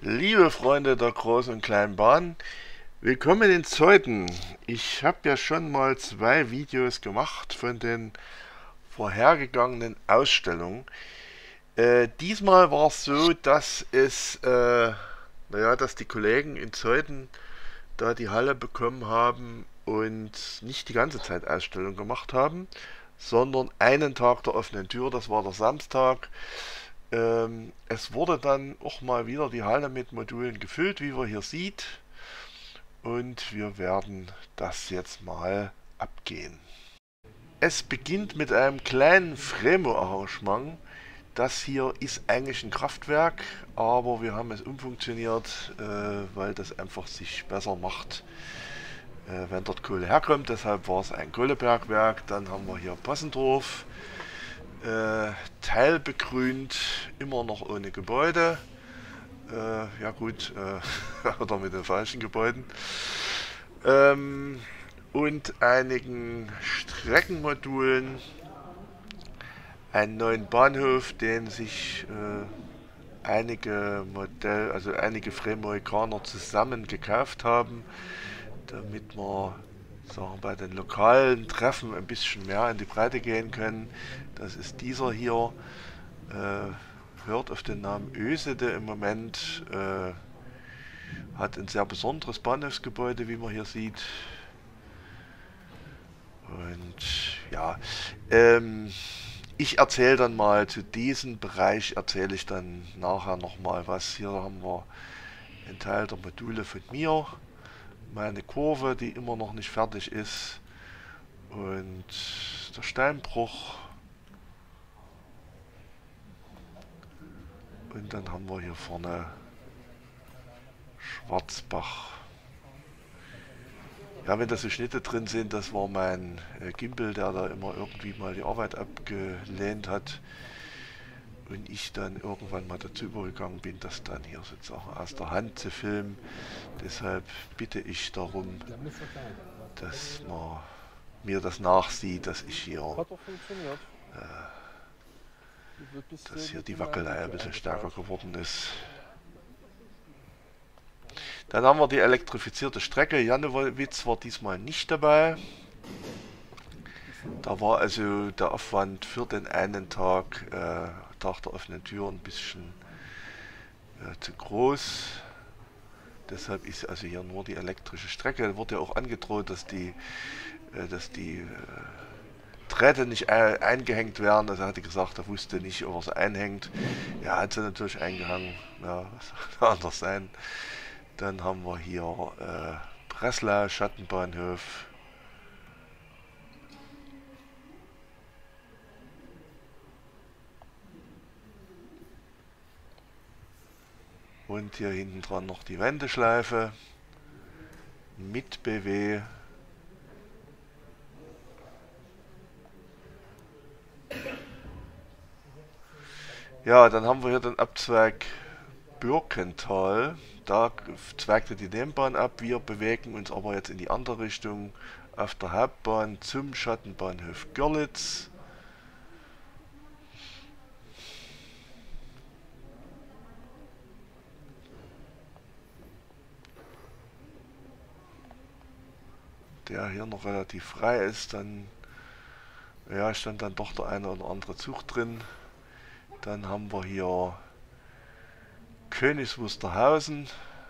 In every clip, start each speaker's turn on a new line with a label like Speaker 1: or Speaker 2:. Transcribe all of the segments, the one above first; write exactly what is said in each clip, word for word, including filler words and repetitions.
Speaker 1: Liebe Freunde der großen und kleinen Bahn, willkommen in Zeuthen. Ich habe ja schon mal zwei Videos gemacht von den vorhergegangenen Ausstellungen. Äh, diesmal war es so, dass es, äh, naja, dass die Kollegen in Zeuthen da die Halle bekommen haben und nicht die ganze Zeit Ausstellung gemacht haben, sondern einen Tag der offenen Tür, das war der Samstag. Ähm, es wurde dann auch mal wieder die Halle mit Modulen gefüllt, wie man hier sieht. Und wir werden das jetzt mal abgehen. Es beginnt mit einem kleinen Fremo-Arrangement. Das hier ist eigentlich ein Kraftwerk, aber wir haben es umfunktioniert, äh, weil das einfach sich besser macht, äh, wenn dort Kohle herkommt. Deshalb war es ein Kohlebergwerk. Dann haben wir hier Possendorf. Äh, teilbegrünt, immer noch ohne Gebäude. Äh, ja gut, äh, oder mit den falschen Gebäuden. Ähm, und einigen Streckenmodulen, einen neuen Bahnhof, den sich äh, einige Modell, also einige Fremoikaner zusammen gekauft haben, damit wir sagen, bei den lokalen Treffen ein bisschen mehr in die Breite gehen können. Das ist dieser hier, äh, hört auf den Namen Ösede im Moment, äh, hat ein sehr besonderes Bahnhofsgebäude, wie man hier sieht. Und ja, ähm, ich erzähle dann mal zu diesem Bereich, erzähle ich dann nachher nochmal was. Hier haben wir einen Teil der Module von mir, meine Kurve, die immer noch nicht fertig ist, und der Steinbruch. Und dann haben wir hier vorne Schwarzbach. Ja, wenn da so Schnitte drin sind, das war mein äh, Gimbal, der da immer irgendwie mal die Arbeit abgelehnt hat. Und ich dann irgendwann mal dazu übergegangen bin, das dann hier sozusagen aus der Hand zu filmen. Deshalb bitte ich darum, dass man mir das nachsieht, dass ich hier, äh, dass hier die Wackelei ein bisschen stärker geworden ist. Dann haben wir die elektrifizierte Strecke. Jannewitz war diesmal nicht dabei. Da war also der Aufwand für den einen Tag, äh, Tag der offenen Tür, ein bisschen äh, zu groß. Deshalb ist also hier nur die elektrische Strecke. Da wurde ja auch angedroht, dass die, äh, dass die äh, Drähte nicht äh, eingehängt werden. Also er hatte gesagt, er wusste nicht, ob er sie einhängt. Ja, hat sie natürlich eingehangen. Ja, was soll anders sein. Dann haben wir hier äh, Breslau, Schattenbahnhof. Und hier hinten dran noch die Wendeschleife mit B W. Ja, dann haben wir hier den Abzweig Birkental. Da zweigte die Nebenbahn ab. Wir bewegen uns aber jetzt in die andere Richtung auf der Hauptbahn zum Schattenbahnhof Görlitz. Der hier noch relativ frei ist, dann ja, stand dann doch der eine oder andere Zug drin. Dann haben wir hier Königs Wusterhausen.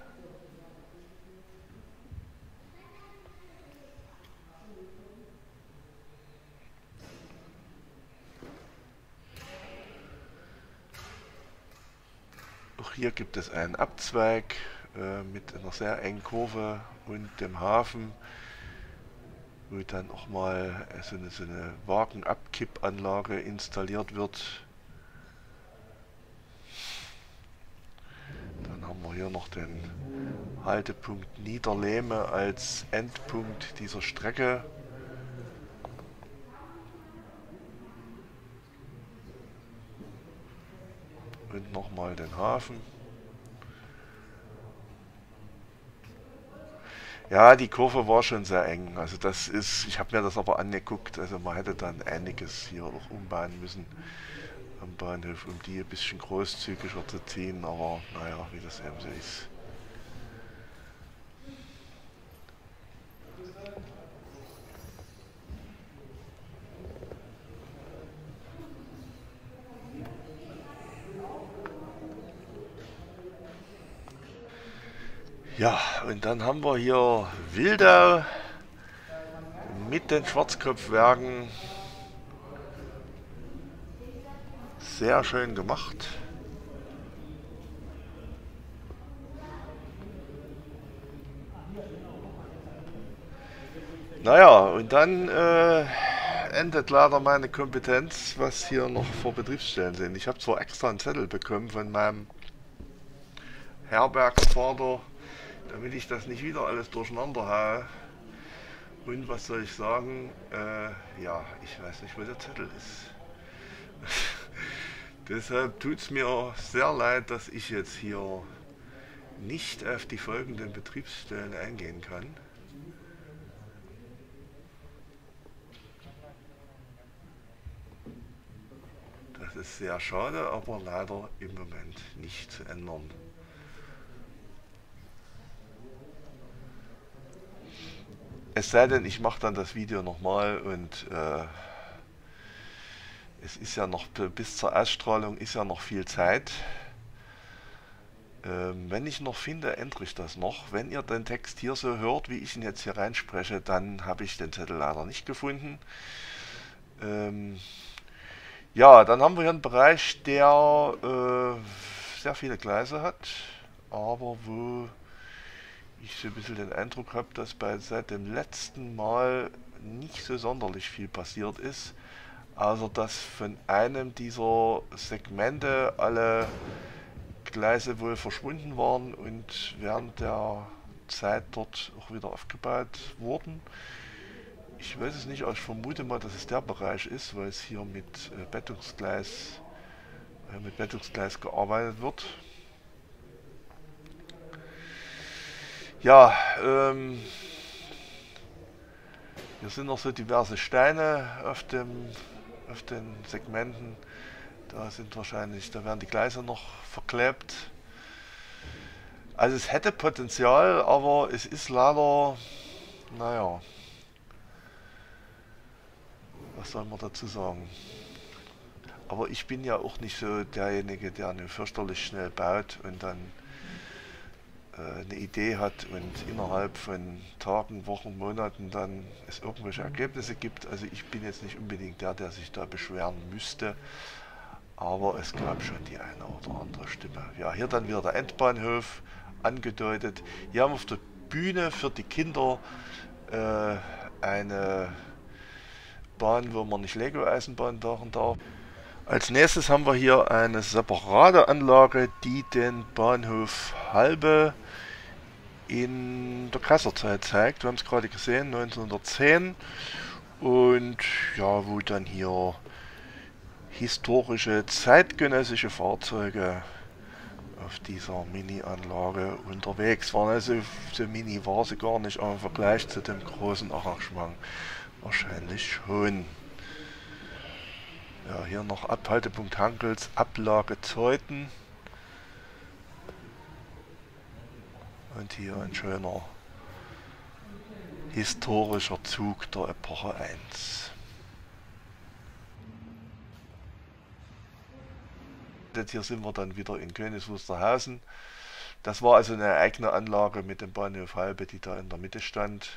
Speaker 1: Auch hier gibt es einen Abzweig äh, mit einer sehr engen Kurve und dem Hafen, wo dann auch mal so eine, so eine Wagenabkippanlage installiert wird. Dann haben wir hier noch den Haltepunkt Niederlehme als Endpunkt dieser Strecke. Und nochmal den Hafen. Ja, die Kurve war schon sehr eng. Also das ist, ich habe mir das aber angeguckt, also man hätte dann einiges hier auch umbauen müssen. am Bahnhof, um die ein bisschen großzügiger zu ziehen, aber naja, wie das eben so ist. Ja, und dann haben wir hier Wildau mit den Schwarzkopfwerken. Sehr schön gemacht. Naja, und dann äh, endet leider meine Kompetenz, was hier noch vor Betriebsstellen sind. Ich habe zwar extra einen Zettel bekommen von meinem Herbergsvater, damit ich das nicht wieder alles durcheinander haue. Und was soll ich sagen? Äh, ja, ich weiß nicht, wo der Zettel ist. Deshalb tut es mir sehr leid, dass ich jetzt hier nicht auf die folgenden Betriebsstellen eingehen kann. Das ist sehr schade, aber leider im Moment nicht zu ändern. Es sei denn, ich mache dann das Video nochmal und äh, es ist ja noch, bis zur Ausstrahlung ist ja noch viel Zeit. Ähm, wenn ich noch finde, ändere ich das noch. Wenn ihr den Text hier so hört, wie ich ihn jetzt hier reinspreche, dann habe ich den Zettel leider nicht gefunden. Ähm, ja, dann haben wir hier einen Bereich, der äh, sehr viele Gleise hat, aber wo ich so ein bisschen den Eindruck habe, dass bei seit dem letzten Mal nicht so sonderlich viel passiert ist. Also dass von einem dieser Segmente alle Gleise wohl verschwunden waren und während der Zeit dort auch wieder aufgebaut wurden. Ich weiß es nicht, aber ich vermute mal, dass es der Bereich ist, weil es hier mit äh, Bettungsgleis, äh, mit Bettungsgleis gearbeitet wird. Ja, ähm, hier sind noch so diverse Steine auf, dem, auf den Segmenten. Da sind wahrscheinlich, da werden die Gleise noch verklebt. Also es hätte Potenzial, aber es ist leider, naja, was soll man dazu sagen? Aber ich bin ja auch nicht so derjenige, der nur fürchterlich schnell baut und dann äh, eine Idee hat und innerhalb von Tagen, Wochen, Monaten dann es irgendwelche Ergebnisse gibt. Also ich bin jetzt nicht unbedingt der, der sich da beschweren müsste. Aber es gab schon die eine oder andere Stimme. Ja, hier dann wieder der Endbahnhof angedeutet. Hier haben wir auf der Bühne für die Kinder äh, eine Bahn, wo man nicht Lego-Eisenbahn fahren darf. Als nächstes haben wir hier eine separate Anlage, die den Bahnhof Halbe in der Kaiserzeit zeigt. Wir haben es gerade gesehen, neunzehnhundertzehn. Und ja, wo dann hier historische zeitgenössische Fahrzeuge auf dieser Mini-Anlage unterwegs waren. Also so mini war sie gar nicht, aber im Vergleich zu dem großen Arrangement wahrscheinlich schon. Ja, hier noch Abhaltepunkt Hankels, Ablage Zeuthen. Und hier ein schöner historischer Zug der Epoche eins. Hier sind wir dann wieder in Königs Wusterhausen. Das war also eine eigene Anlage mit dem Bahnhof Halbe, die da in der Mitte stand.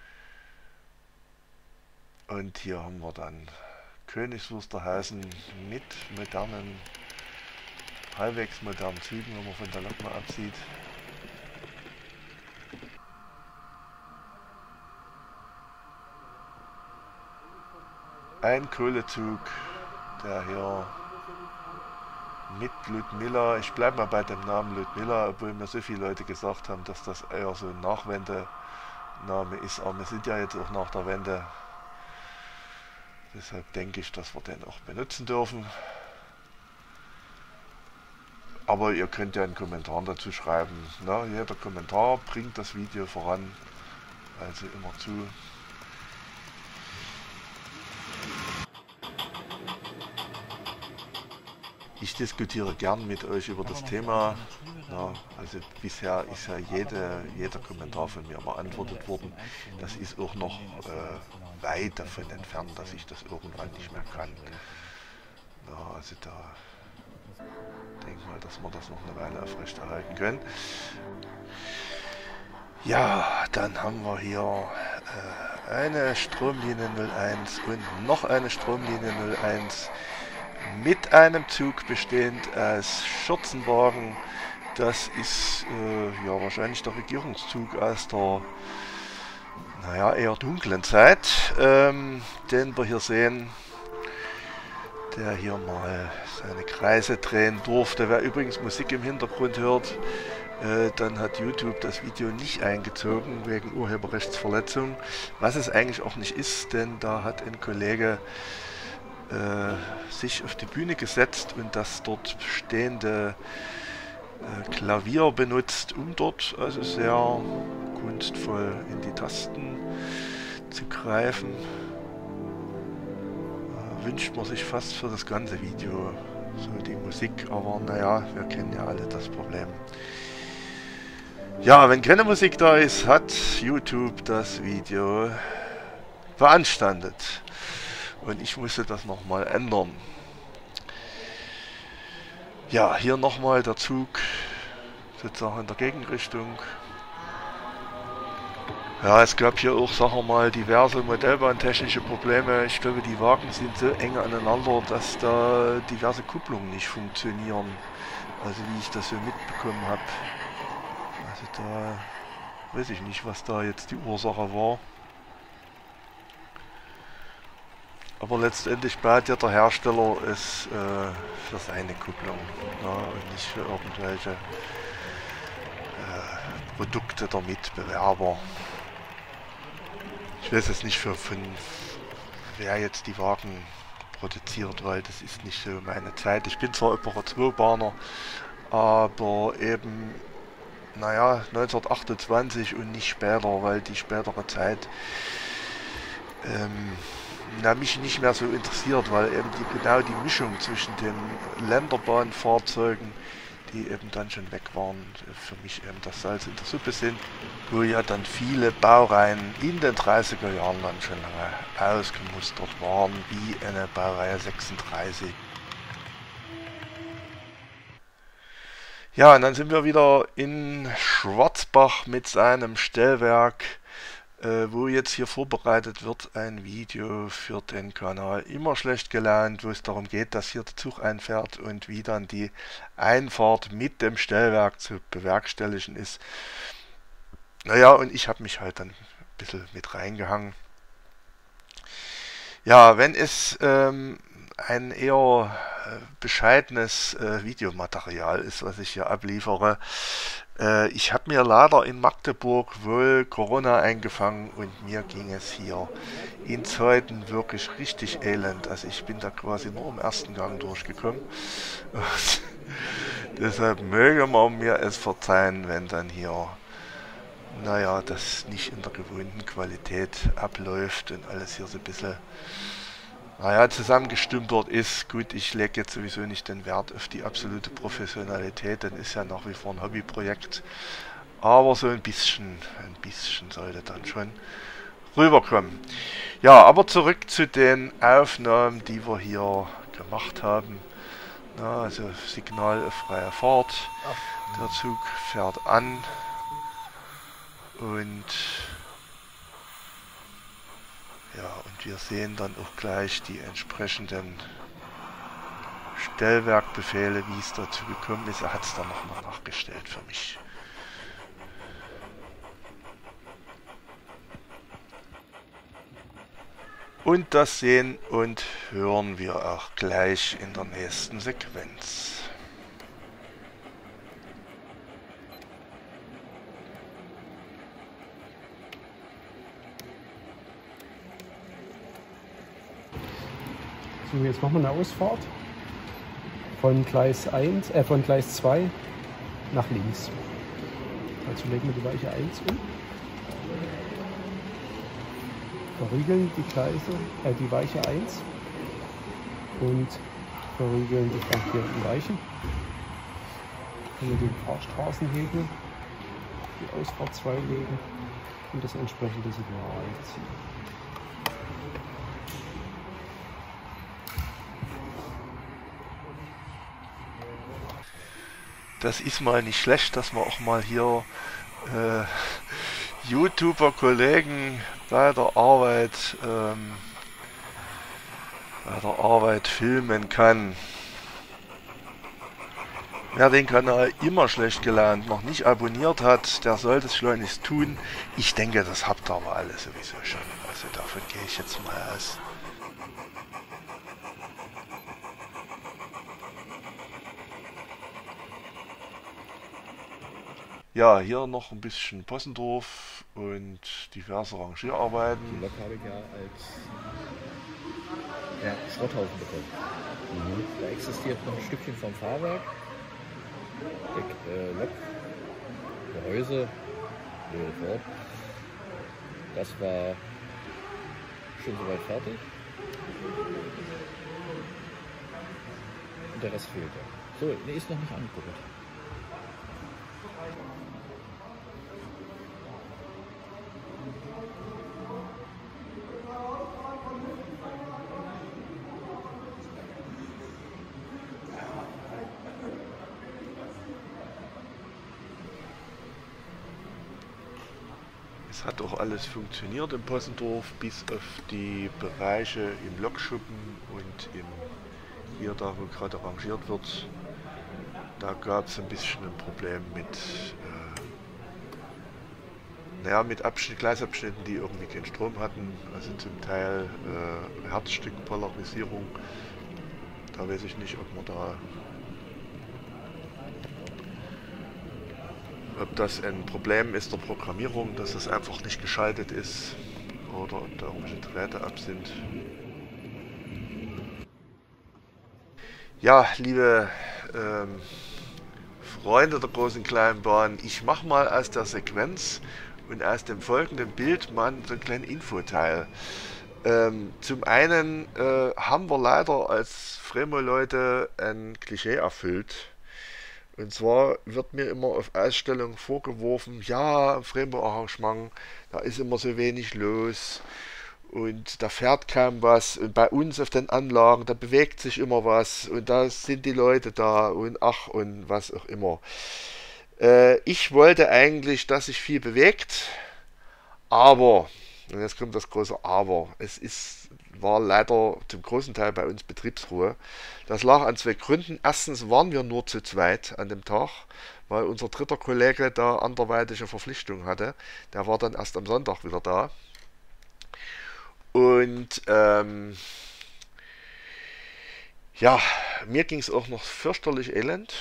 Speaker 1: Und hier haben wir dann Königs Wusterhausen mit modernen, halbwegs modernen Zügen, wenn man von der Lok mal absieht. Ein Kohlezug, der hier mit Ludmilla, ich bleibe mal bei dem Namen Ludmilla, obwohl mir so viele Leute gesagt haben, dass das eher so ein Nachwendename ist, aber wir sind ja jetzt auch nach der Wende. Deshalb denke ich, dass wir den auch benutzen dürfen. Aber ihr könnt ja einen Kommentar dazu schreiben. Na, jeder Kommentar bringt das Video voran, also immer zu. ich diskutiere gern mit euch über das Thema. Ja, also bisher ist ja jede, jeder Kommentar von mir beantwortet worden. Das ist auch noch äh, weit davon entfernt, dass ich das irgendwann nicht mehr kann. Ja, also da denke ich mal, dass wir das noch eine Weile aufrechterhalten können. Ja, dann haben wir hier äh, eine Stromlinie null eins und noch eine Stromlinie null eins mit einem Zug bestehend aus Schürzenwagen. Das ist äh, ja wahrscheinlich der Regierungszug aus der naja, eher dunklen Zeit, ähm, den wir hier sehen, der hier mal seine Kreise drehen durfte. Wer übrigens Musik im Hintergrund hört, äh, dann hat YouTube das Video nicht eingezogen wegen Urheberrechtsverletzung, was es eigentlich auch nicht ist, denn da hat ein Kollege äh, sich auf die Bühne gesetzt und das dort stehende äh, Klavier benutzt, um dort also sehr kunstvoll in die Tasten zu greifen. Äh, wünscht man sich fast für das ganze Video so die Musik, aber naja, wir kennen ja alle das Problem. Ja, wenn keine Musik da ist, hat YouTube das Video beanstandet. Und ich musste das nochmal ändern. Ja, hier nochmal der Zug sozusagen in der Gegenrichtung. Ja, es gab hier auch, sagen wir mal, diverse modellbahntechnische Probleme. Ich glaube, die Wagen sind so eng aneinander, dass da diverse Kupplungen nicht funktionieren. Also wie ich das so mitbekommen habe. Also da weiß ich nicht, was da jetzt die Ursache war. Aber letztendlich baut ja der Hersteller es äh, für seine Kupplung, ja, und nicht für irgendwelche äh, Produkte der Mitbewerber. Ich weiß jetzt nicht für von wer jetzt die Wagen produziert, weil das ist nicht so meine Zeit. Ich bin zwar über zwei Bahner, aber eben naja, neunzehnhundertachtundzwanzig und nicht später, weil die spätere Zeit ähm, na, mich nicht mehr so interessiert, weil eben die, genau die Mischung zwischen den Länderbahnfahrzeugen, die eben dann schon weg waren, für mich eben das Salz in der Suppe sind, wo ja dann viele Baureihen in den dreißiger Jahren dann schon lange ausgemustert waren, wie eine Baureihe sechsunddreißig. Ja, und dann sind wir wieder in Schwarzbach mit seinem Stellwerk, äh, wo jetzt hier vorbereitet wird ein Video für den Kanal Immer schlecht gelaunt, wo es darum geht, dass hier der Zug einfährt und wie dann die Einfahrt mit dem Stellwerk zu bewerkstelligen ist. Naja, und ich habe mich halt dann ein bisschen mit reingehangen. Ja, wenn es ähm, ein eher äh, bescheidenes äh, Videomaterial ist, was ich hier abliefere. Äh, ich habe mir leider in Magdeburg wohl Corona eingefangen und mir ging es hier in Zeuthen wirklich richtig elend. Also ich bin da quasi nur im ersten Gang durchgekommen. Deshalb möge man mir es verzeihen, wenn dann hier, naja, das nicht in der gewohnten Qualität abläuft und alles hier so ein bisschen naja, zusammengestümpert ist. Gut, ich lege jetzt sowieso nicht den Wert auf die absolute Professionalität, denn ist ja nach wie vor ein Hobbyprojekt. Aber so ein bisschen, ein bisschen sollte dann schon rüberkommen. Ja, aber zurück zu den Aufnahmen, die wir hier gemacht haben. Na, also Signal auf freie Fahrt. Der Zug fährt an und ja, und wir sehen dann auch gleich die entsprechenden Stellwerkbefehle, wie es dazu gekommen ist. Er hat es dann nochmal nachgestellt für mich. Und das sehen und hören wir auch gleich in der nächsten Sequenz.
Speaker 2: So, jetzt machen wir eine Ausfahrt von Gleis eins, äh, von Gleis zwei nach links. Dazu legen wir die Weiche eins um. Verriegeln die Gleise, äh, die Weiche eins und verriegeln die flankierenden Weichen. Können wir den Fahrstraßenhebel, die Ausfahrt zwei legen und das entsprechende Signal ziehen.
Speaker 1: Das ist mal nicht schlecht, dass man auch mal hier äh, YouTuber-Kollegen bei der Arbeit ähm, bei der Arbeit filmen kann. Wer den Kanal immer schlecht gelernt noch nicht abonniert hat, der sollte es schleunigst tun. Ich denke, das habt ihr aber alle sowieso schon. Also davon gehe ich jetzt mal aus. Ja, hier noch ein bisschen Possendorf und diverse Rangierarbeiten.
Speaker 3: Die Lok habe ich ja als ja, Schrotthaufen bekommen. Mhm. Da existiert noch ein Stückchen vom Fahrwerk. Der äh, Lok, Gehäuse, Wort. Das war schon soweit fertig. Und der Rest fehlt ja. So, der ist noch nicht angeguckt.
Speaker 1: Es hat auch alles funktioniert im Possendorf, bis auf die Bereiche im Lokschuppen und im, hier da wo gerade rangiert wird. Da gab es ein bisschen ein Problem mit, äh, naja, mit Abschnitt, Gleisabschnitten, die irgendwie keinen Strom hatten. Also zum Teil äh, Herzstückpolarisierung. Da weiß ich nicht, ob man da ob das ein Problem ist der Programmierung, dass es einfach nicht geschaltet ist oder ob da irgendwelche Drähte ab sind. Ja, liebe ähm, Freunde der großen kleinen Bahn, ich mache mal aus der Sequenz und aus dem folgenden Bild mal so einen kleinen Infoteil. Ähm, zum einen äh, haben wir leider als Fremo-Leute ein Klischee erfüllt. Und zwar wird mir immer auf Ausstellungen vorgeworfen, ja, im Fremo-Arrangement, da ist immer so wenig los und da fährt kaum was und bei uns auf den Anlagen, da bewegt sich immer was und da sind die Leute da und ach und was auch immer. Äh, ich wollte eigentlich, dass sich viel bewegt, aber, und jetzt kommt das große Aber, es ist, war leider zum großen Teil bei uns Betriebsruhe. Das lag an zwei Gründen. Erstens waren wir nur zu zweit an dem Tag, weil unser dritter Kollege da anderweitige Verpflichtungen hatte. Der war dann erst am Sonntag wieder da. Und ähm, ja, mir ging es auch noch fürchterlich elend.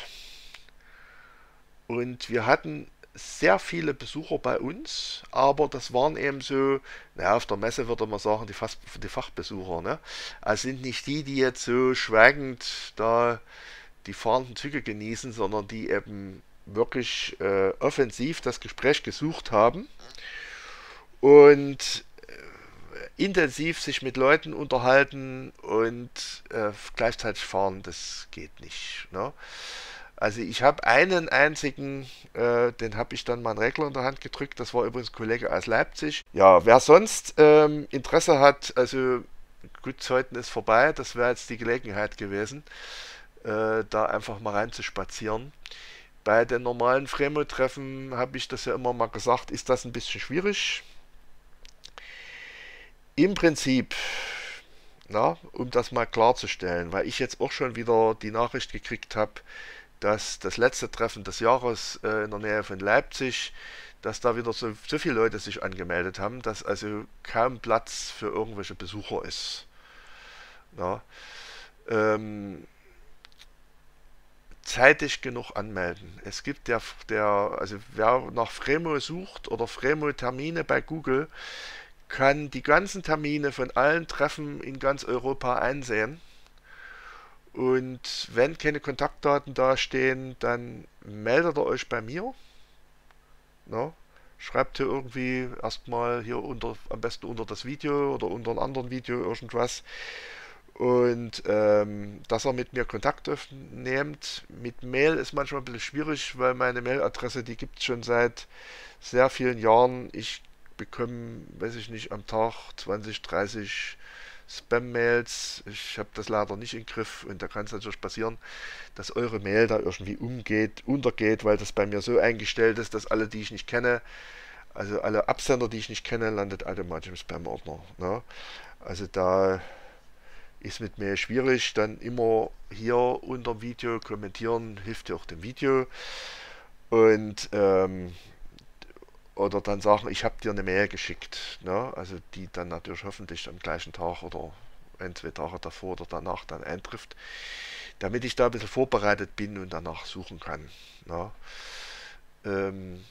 Speaker 1: Und wir hatten sehr viele Besucher bei uns, aber das waren eben so, naja, auf der Messe würde man sagen, die, Fast, die Fachbesucher, ne? Also sind nicht die, die jetzt so schweigend da die fahrenden Züge genießen, sondern die eben wirklich äh, offensiv das Gespräch gesucht haben und äh, intensiv sich mit Leuten unterhalten und äh, gleichzeitig fahren, das geht nicht, ne? Also ich habe einen einzigen, äh, den habe ich dann mal einen Regler in der Hand gedrückt, das war übrigens ein Kollege aus Leipzig. Ja, wer sonst ähm, Interesse hat, also gut, Zeiten ist vorbei, das wäre jetzt die Gelegenheit gewesen, äh, da einfach mal reinzuspazieren. Bei den normalen Fremo-Treffen habe ich das ja immer mal gesagt, ist das ein bisschen schwierig. Im Prinzip, na, um das mal klarzustellen, weil ich jetzt auch schon wieder die Nachricht gekriegt habe, dass das letzte Treffen des Jahres äh, in der Nähe von Leipzig, dass da wieder so, so viele Leute sich angemeldet haben, dass also kaum Platz für irgendwelche Besucher ist. Ja. Ähm, zeitig genug anmelden. Es gibt der, der, also wer nach Fremo sucht oder Fremo-Termine bei Google, kann die ganzen Termine von allen Treffen in ganz Europa einsehen. Und wenn keine Kontaktdaten dastehen, dann meldet ihr euch bei mir. No? Schreibt hier irgendwie erstmal hier unter, am besten unter das Video oder unter einem anderen Video irgendwas. und ähm, dass er mit mir Kontakt aufnimmt. Mit Mail ist manchmal ein bisschen schwierig, weil meine Mailadresse, die gibt es schon seit sehr vielen Jahren. Ich bekomme, weiß ich nicht, am Tag zwanzig, dreißig Spam-Mails. Ich habe das leider nicht im Griff und da kann es natürlich passieren, dass eure Mail da irgendwie umgeht, untergeht, weil das bei mir so eingestellt ist, dass alle, die ich nicht kenne, also alle Absender, die ich nicht kenne, landet automatisch im Spam-Ordner. Ne? Also da ist mit Mail schwierig. Dann immer hier unter dem Video kommentieren, hilft ja auch dem Video. Und ähm, oder dann sagen, ich habe dir eine Mail geschickt. Ne? Also die dann natürlich hoffentlich am gleichen Tag oder ein, zwei Tage davor oder danach dann eintrifft, damit ich da ein bisschen vorbereitet bin und danach suchen kann. Ne? Ähm,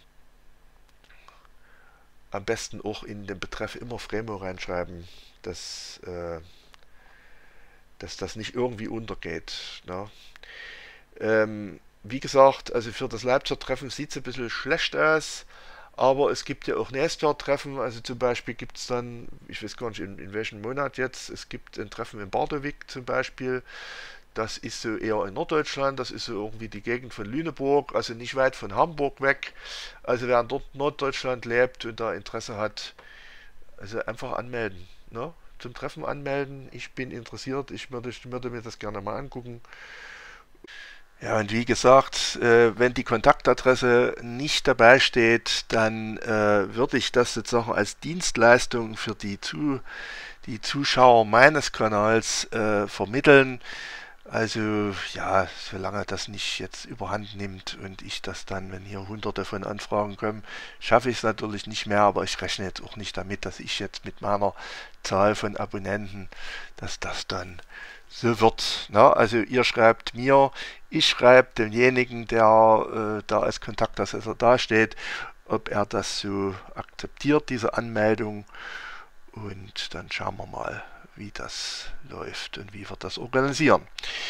Speaker 1: am besten auch in den Betreff immer Fremo reinschreiben, dass, äh, dass das nicht irgendwie untergeht. Ne? Ähm, wie gesagt, also für das Leipziger-Treffen sieht es ein bisschen schlecht aus. Aber es gibt ja auch Nächstjahr-Treffen, also zum Beispiel gibt es dann, ich weiß gar nicht in, in welchem Monat jetzt, es gibt ein Treffen in Bardowik zum Beispiel, das ist so eher in Norddeutschland, das ist so irgendwie die Gegend von Lüneburg, also nicht weit von Hamburg weg. Also wer dort Norddeutschland lebt und da Interesse hat, also einfach anmelden, ne? Zum Treffen anmelden, ich bin interessiert, ich würde, ich würde mir das gerne mal angucken. Ja, und wie gesagt, äh, wenn die Kontaktadresse nicht dabei steht, dann äh, würde ich das sozusagen als Dienstleistung für die, Zu die Zuschauer meines Kanals äh, vermitteln. Also ja, solange das nicht jetzt überhand nimmt und ich das dann, wenn hier hunderte von Anfragen kommen, schaffe ich es natürlich nicht mehr, aber ich rechne jetzt auch nicht damit, dass ich jetzt mit meiner Zahl von Abonnenten, dass das dann so wird. Ne? Also ihr schreibt mir, ich schreibe demjenigen, der äh, da als Kontaktadresse dasteht, ob er das so akzeptiert, diese Anmeldung, und dann schauen wir mal, wie das läuft und wie wir das organisieren.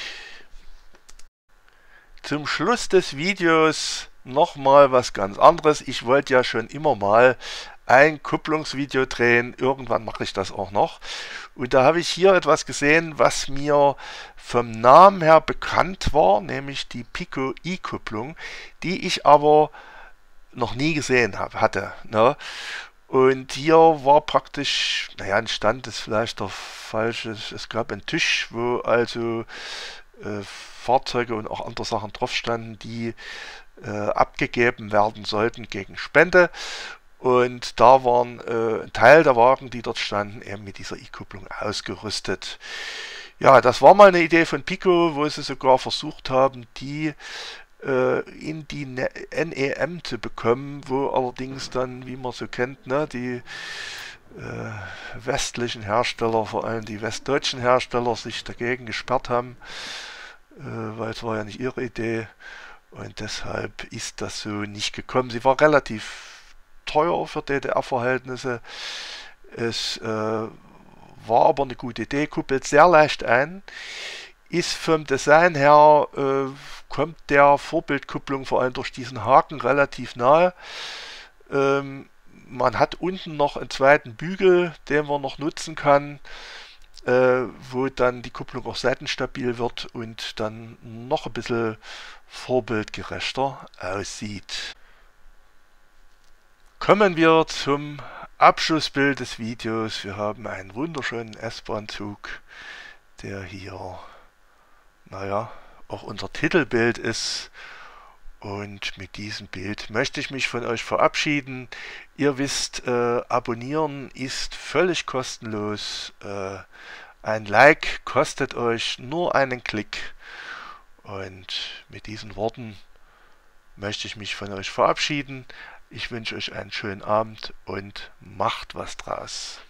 Speaker 1: Zum Schluss des Videos nochmal was ganz anderes. Ich wollte ja schon immer mal ein Kupplungsvideo drehen. Irgendwann mache ich das auch noch. Und da habe ich hier etwas gesehen, was mir vom Namen her bekannt war, nämlich die Pico i-Kupplung, die ich aber noch nie gesehen habe, hatte. Ne? Und hier war praktisch, naja, ein Stand ist vielleicht der falsche, es gab einen Tisch, wo also äh, Fahrzeuge und auch andere Sachen drauf standen, die äh, abgegeben werden sollten gegen Spende. Und da waren äh, ein Teil der Wagen, die dort standen, eben mit dieser i-Kupplung ausgerüstet. Ja, das war mal eine Idee von Pico, wo sie sogar versucht haben, die in die N E M zu bekommen, wo allerdings dann, wie man so kennt, ne, die äh, westlichen Hersteller, vor allem die westdeutschen Hersteller, sich dagegen gesperrt haben, äh, weil es war ja nicht ihre Idee und deshalb ist das so nicht gekommen. Sie war relativ teuer für D D R-Verhältnisse, es äh, war aber eine gute Idee, kuppelt sehr leicht ein, ist vom Design her, äh, kommt der Vorbildkupplung vor allem durch diesen Haken relativ nahe. Ähm, man hat unten noch einen zweiten Bügel, den man noch nutzen kann, äh, wo dann die Kupplung auch seitenstabil wird und dann noch ein bisschen vorbildgerechter aussieht. Kommen wir zum Abschlussbild des Videos. Wir haben einen wunderschönen S-Bahn-Zug, der hier, naja, auch unser Titelbild ist, und mit diesem Bild möchte ich mich von euch verabschieden. Ihr wisst, äh, abonnieren ist völlig kostenlos, äh, ein Like kostet euch nur einen Klick, und mit diesen Worten möchte ich mich von euch verabschieden. Ich wünsche euch einen schönen Abend und macht was draus.